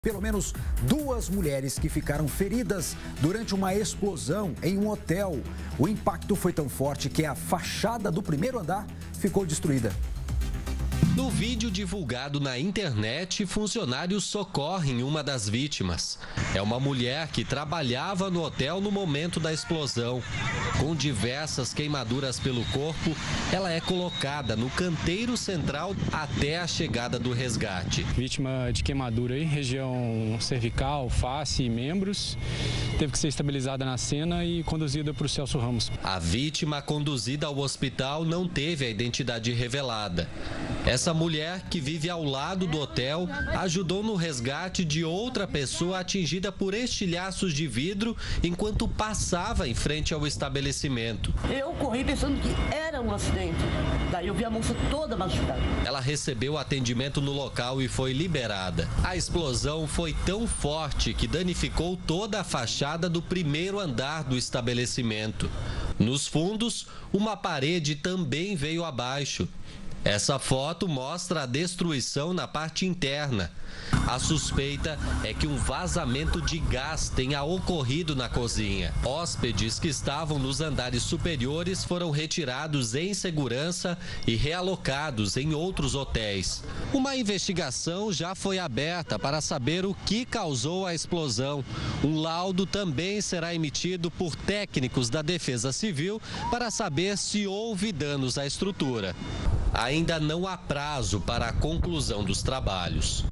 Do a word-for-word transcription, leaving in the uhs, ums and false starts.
Pelo menos duas mulheres que ficaram feridas durante uma explosão em um hotel. O impacto foi tão forte que a fachada do primeiro andar ficou destruída. No vídeo divulgado na internet, funcionários socorrem uma das vítimas. É uma mulher que trabalhava no hotel no momento da explosão. Com diversas queimaduras pelo corpo, ela é colocada no canteiro central até a chegada do resgate. Vítima de queimadura em região cervical, face e membros. Teve que ser estabilizada na cena e conduzida para o Celso Ramos. A vítima conduzida ao hospital não teve a identidade revelada. Essa mulher, que vive ao lado do hotel, ajudou no resgate de outra pessoa atingida por estilhaços de vidro enquanto passava em frente ao estabelecimento. Eu corri pensando que era um acidente. Daí eu vi a moça toda machucada. Ela recebeu atendimento no local e foi liberada. A explosão foi tão forte que danificou toda a fachada do primeiro andar do estabelecimento. Nos fundos, uma parede também veio abaixo. Essa foto mostra a destruição na parte interna. A suspeita é que um vazamento de gás tenha ocorrido na cozinha. Hóspedes que estavam nos andares superiores foram retirados em segurança e realocados em outros hotéis. Uma investigação já foi aberta para saber o que causou a explosão. Um laudo também será emitido por técnicos da Defesa Civil para saber se houve danos à estrutura. Ainda não há prazo para a conclusão dos trabalhos.